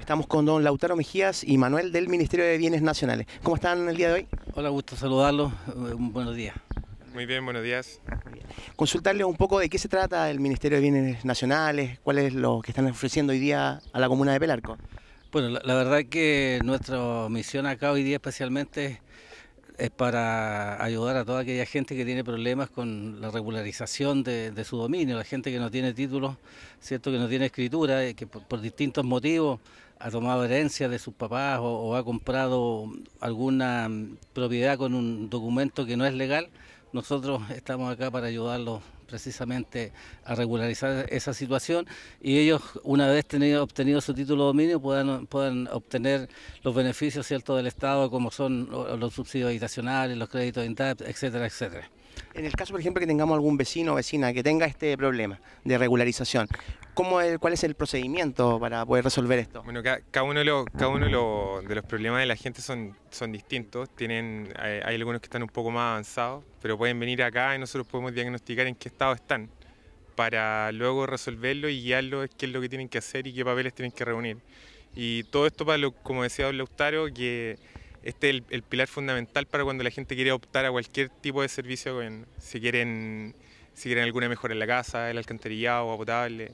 Estamos con don Lautaro Mejías y Manuel del Ministerio de Bienes Nacionales. ¿Cómo están el día de hoy? Hola, gusto saludarlos. Buenos días. Muy bien, buenos días. Consultarle un poco de qué se trata el Ministerio de Bienes Nacionales, cuál es lo que están ofreciendo hoy día a la comuna de Pelarco. Bueno, la verdad es que nuestra misión acá hoy día especialmente es para ayudar a toda aquella gente que tiene problemas con la regularización de su dominio, la gente que no tiene títulos, cierto, que no tiene escritura, que por distintos motivos ha tomado herencia de sus papás o ha comprado alguna propiedad con un documento que no es legal. Nosotros estamos acá para ayudarlos precisamente a regularizar esa situación y ellos, una vez obtenido su título de dominio, puedan obtener los beneficios, ¿cierto?, del Estado, como son los subsidios habitacionales, los créditos de INDAP, etcétera, etcétera. En el caso, por ejemplo, que tengamos algún vecino o vecina que tenga este problema de regularización, ¿cuál es el procedimiento para poder resolver esto? Bueno, cada uno de los problemas de la gente son distintos. Hay algunos que están un poco más avanzados, pero pueden venir acá y nosotros podemos diagnosticar en qué estado están para luego resolverlo y guiarlos qué es lo que tienen que hacer y qué papeles tienen que reunir. Y todo esto como decía don Lautaro, que este es el pilar fundamental para cuando la gente quiere optar a cualquier tipo de servicio, si quieren alguna mejora en la casa, el alcantarillado, agua potable.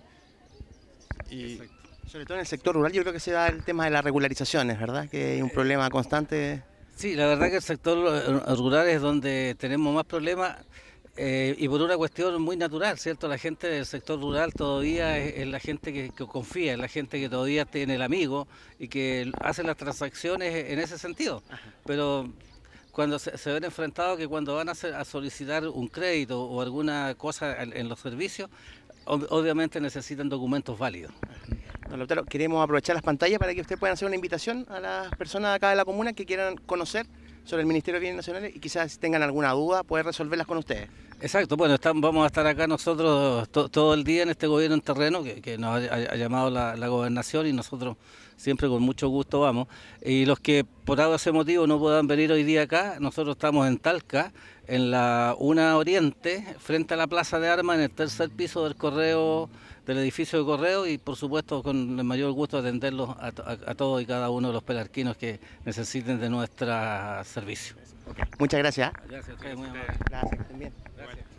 Sobre todo en el sector rural yo creo que se da el tema de las regularizaciones, ¿verdad? Que hay un problema constante. Sí, la verdad que el sector rural es donde tenemos más problemas. Y por una cuestión muy natural, ¿cierto? La gente del sector rural todavía es la gente que confía, es la gente que todavía tiene el amigo y que hace las transacciones en ese sentido. Pero cuando se ven enfrentados que cuando van a solicitar un crédito o alguna cosa en los servicios, obviamente necesitan documentos válidos. Don Lautaro, queremos aprovechar las pantallas para que usted pueda hacer una invitación a las personas acá de la comuna que quieran conocer sobre el Ministerio de Bienes Nacionales y quizás si tengan alguna duda, poder resolverlas con ustedes. Exacto, bueno, vamos a estar acá nosotros todo el día en este gobierno en terreno que nos ha llamado la gobernación y nosotros siempre con mucho gusto vamos. Y los que por ese motivo no puedan venir hoy día acá, nosotros estamos en Talca, en la Una Oriente, frente a la Plaza de Armas, en el tercer piso del edificio de correo y por supuesto con el mayor gusto atenderlos a todos y cada uno de los pelarquinos que necesiten de nuestro servicio. Muchas gracias. Gracias a ustedes, muy amables. Gracias, que estén bien. Gracias.